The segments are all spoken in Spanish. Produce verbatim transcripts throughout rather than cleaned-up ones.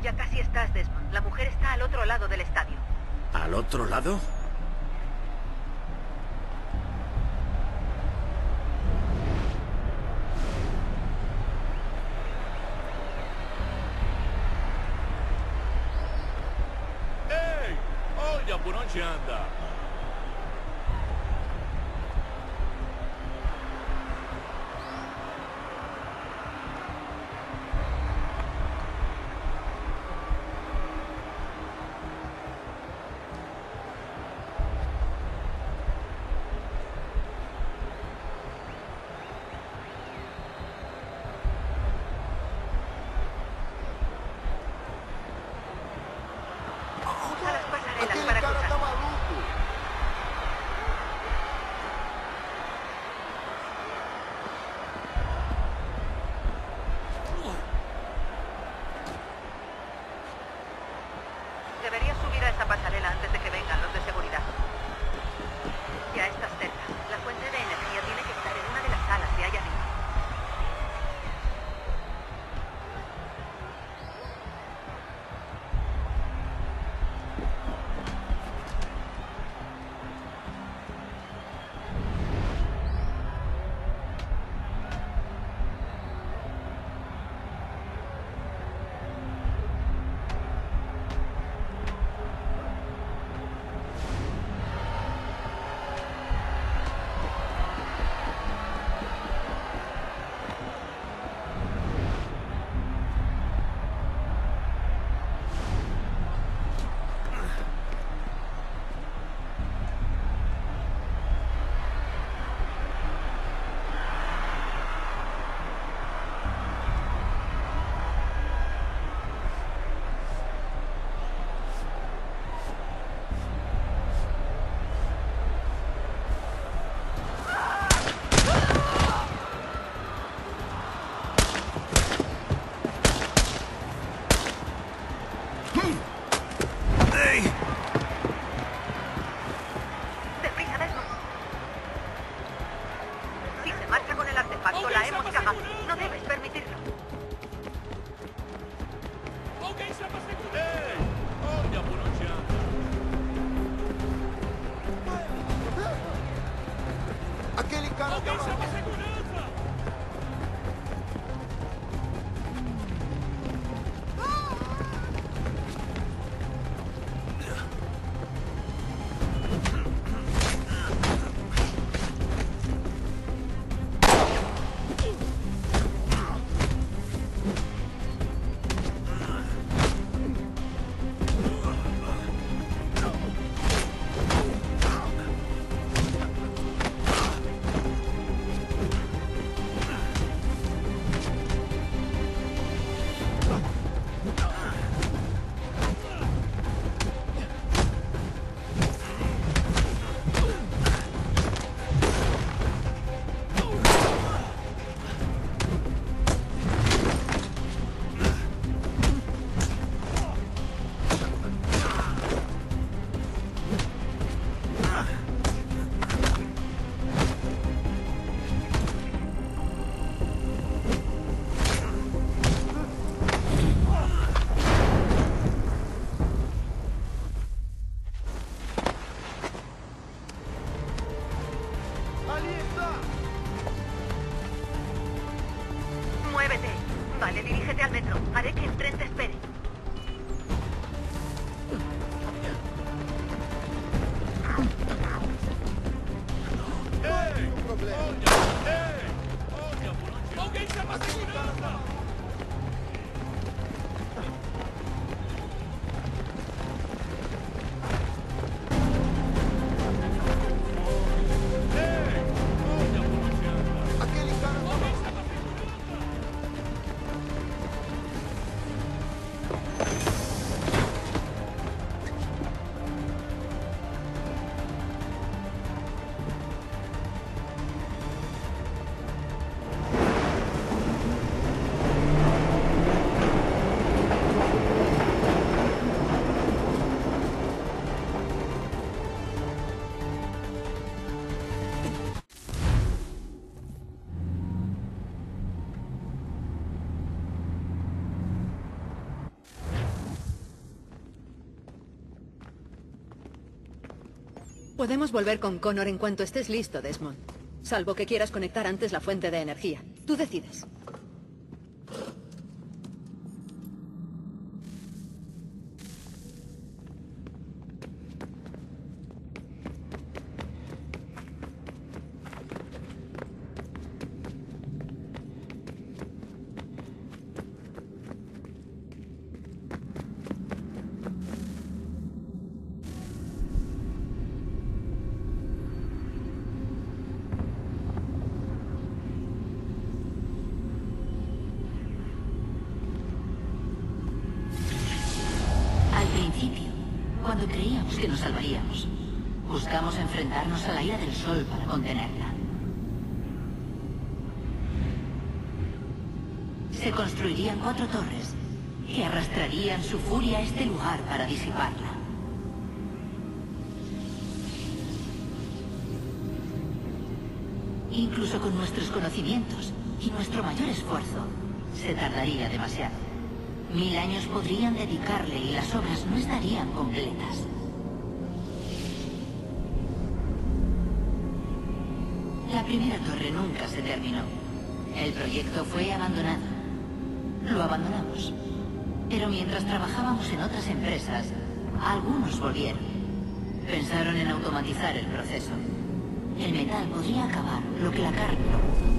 Ya casi estás, Desmond. La mujer está al otro lado del estadio. ¿Al otro lado? Ei, olha por onde anda. Usa las pasarelas Aquele para cara cruzar. tá maluco. Deberías subir a esa pasarela antes de que vengan los de seguridad. Ya estás cerca. La fuente de energía tiene que estar en una de las salas de allá arriba. Podemos volver con Connor en cuanto estés listo, Desmond. Salvo que quieras conectar antes la fuente de energía. Tú decides. Cuando creíamos que nos salvaríamos, buscamos enfrentarnos a la ira del sol para contenerla. Se construirían cuatro torres que arrastrarían su furia a este lugar para disiparla. Incluso con nuestros conocimientos y nuestro mayor esfuerzo, se tardaría demasiado. Mil años podrían dedicarle y las obras no estarían completas. La primera torre nunca se terminó. El proyecto fue abandonado. Lo abandonamos. Pero mientras trabajábamos en otras empresas, algunos volvieron. Pensaron en automatizar el proceso. El metal podría acabar lo que la carne no pudo.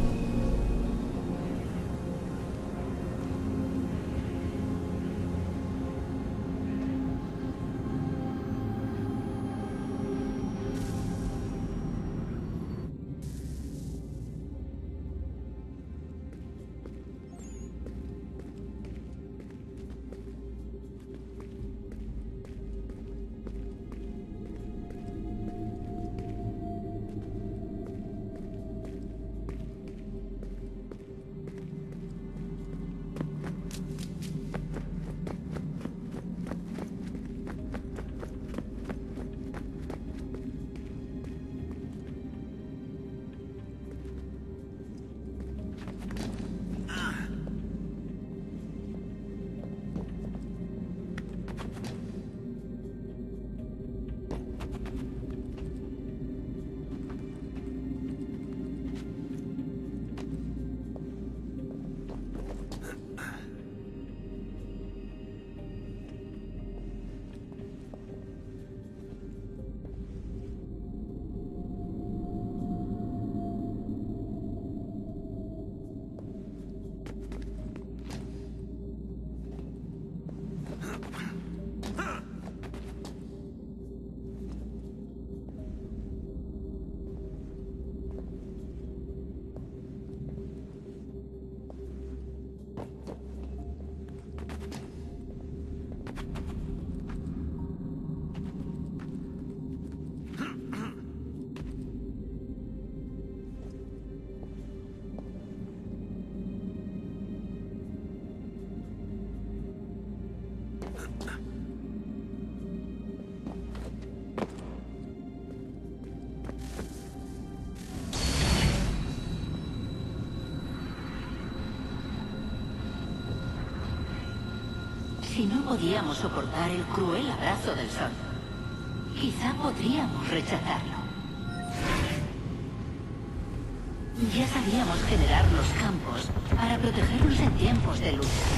Si no podíamos soportar el cruel abrazo del sol, quizá podríamos rechazarlo. Ya sabíamos generar los campos para protegernos en tiempos de lucha.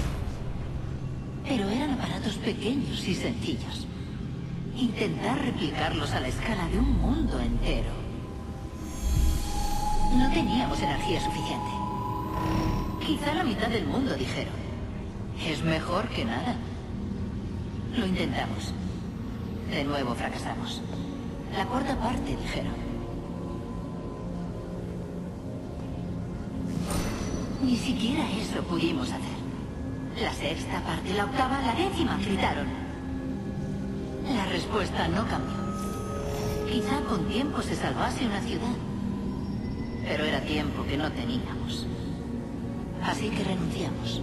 Pero eran aparatos pequeños y sencillos. Intentar replicarlos a la escala de un mundo entero. No teníamos energía suficiente. Quizá la mitad del mundo dijeron: es mejor que nada. Lo intentamos. De nuevo fracasamos. La cuarta parte, dijeron. Ni siquiera eso pudimos hacer. La sexta parte, la octava, la décima, gritaron. La respuesta no cambió. Quizá con tiempo se salvase una ciudad. Pero era tiempo que no teníamos. Así que renunciamos.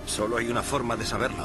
Solo hay una forma de saberlo.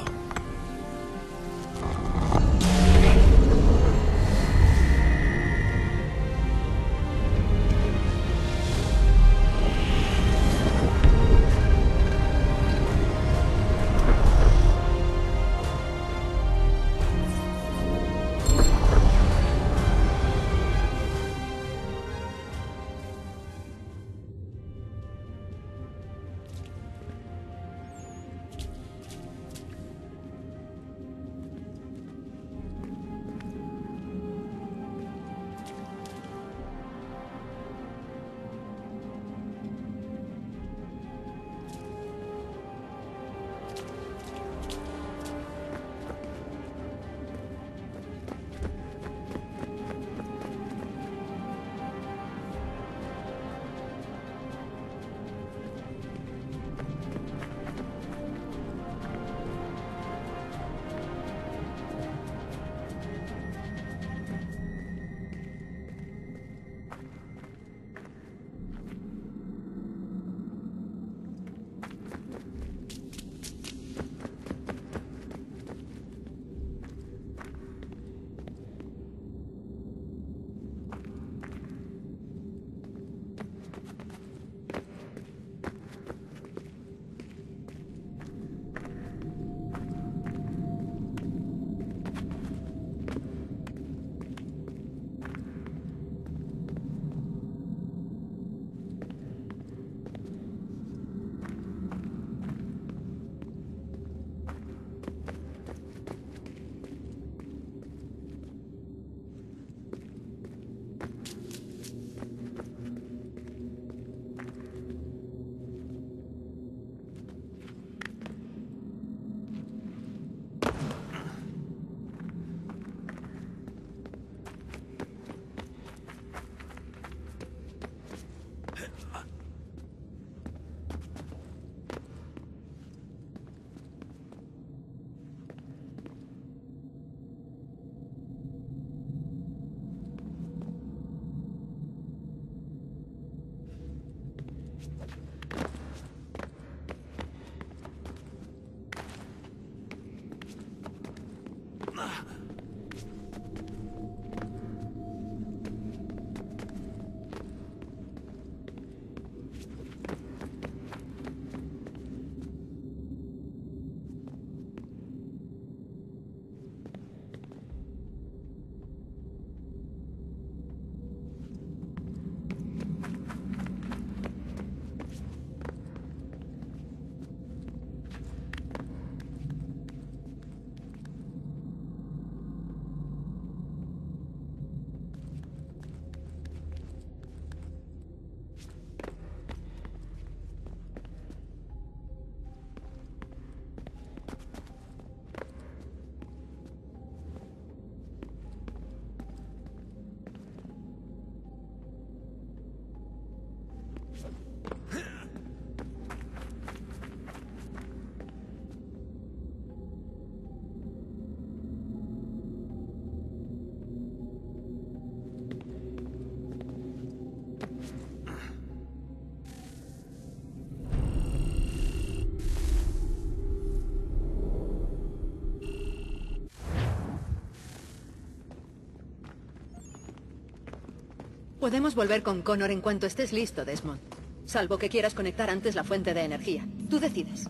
Podemos volver con Connor en cuanto estés listo, Desmond. Salvo que quieras conectar antes la fuente de energía. Tú decides.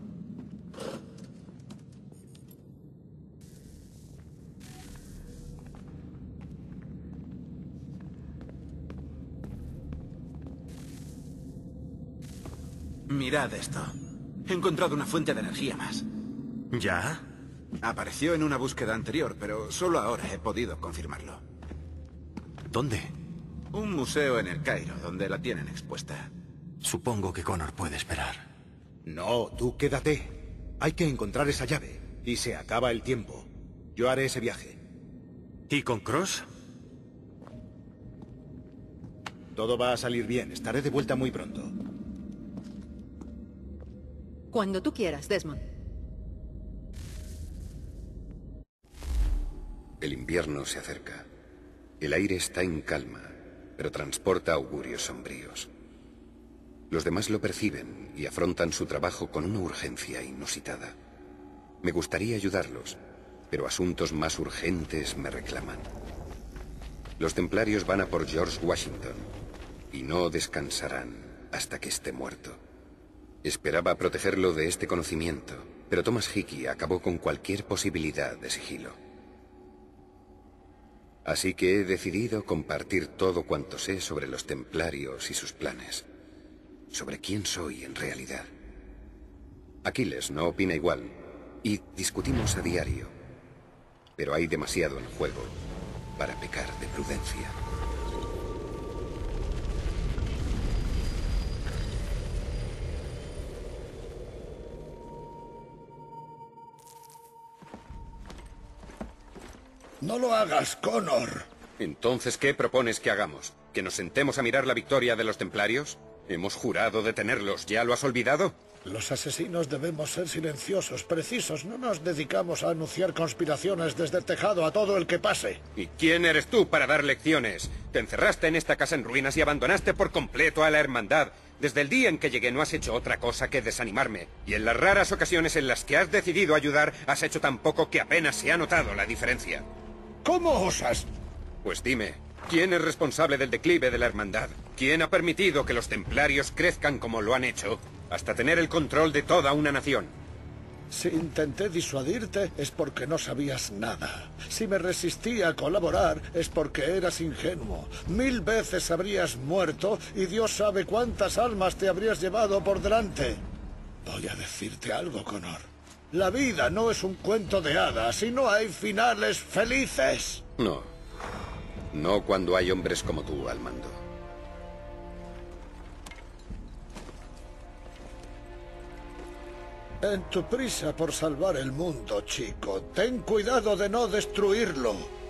Mirad esto. He encontrado una fuente de energía más. ¿Ya? Apareció en una búsqueda anterior, pero solo ahora he podido confirmarlo. ¿Dónde? Un museo en el Cairo, donde la tienen expuesta. Supongo que Connor puede esperar. No, tú quédate. Hay que encontrar esa llave. Y se acaba el tiempo. Yo haré ese viaje. ¿Y con Cross? Todo va a salir bien. Estaré de vuelta muy pronto. Cuando tú quieras, Desmond. El invierno se acerca. El aire está en calma, pero transporta augurios sombríos. Los demás lo perciben y afrontan su trabajo con una urgencia inusitada. Me gustaría ayudarlos, pero asuntos más urgentes me reclaman. Los templarios van a por George Washington y no descansarán hasta que esté muerto. Esperaba protegerlo de este conocimiento, pero Thomas Hickey acabó con cualquier posibilidad de sigilo. Así que he decidido compartir todo cuanto sé sobre los templarios y sus planes. Sobre quién soy en realidad. Aquiles no opina igual, y discutimos a diario. Pero hay demasiado en juego para pecar de prudencia. No lo hagas, Connor. Entonces, ¿qué propones que hagamos? ¿Que nos sentemos a mirar la victoria de los templarios? Hemos jurado detenerlos. ¿Ya lo has olvidado? Los asesinos debemos ser silenciosos, precisos. No nos dedicamos a anunciar conspiraciones desde el tejado a todo el que pase. ¿Y quién eres tú para dar lecciones? Te encerraste en esta casa en ruinas y abandonaste por completo a la hermandad. Desde el día en que llegué no has hecho otra cosa que desanimarme. Y en las raras ocasiones en las que has decidido ayudar, has hecho tan poco que apenas se ha notado la diferencia. ¿Cómo osas? Pues dime, ¿quién es responsable del declive de la hermandad? ¿Quién ha permitido que los templarios crezcan como lo han hecho, hasta tener el control de toda una nación? Si intenté disuadirte es porque no sabías nada. Si me resistí a colaborar es porque eras ingenuo. Mil veces habrías muerto y Dios sabe cuántas almas te habrías llevado por delante. Voy a decirte algo, Connor. La vida no es un cuento de hadas y no hay finales felices. No. No cuando hay hombres como tú al mando. En tu prisa por salvar el mundo, chico, ten cuidado de no destruirlo.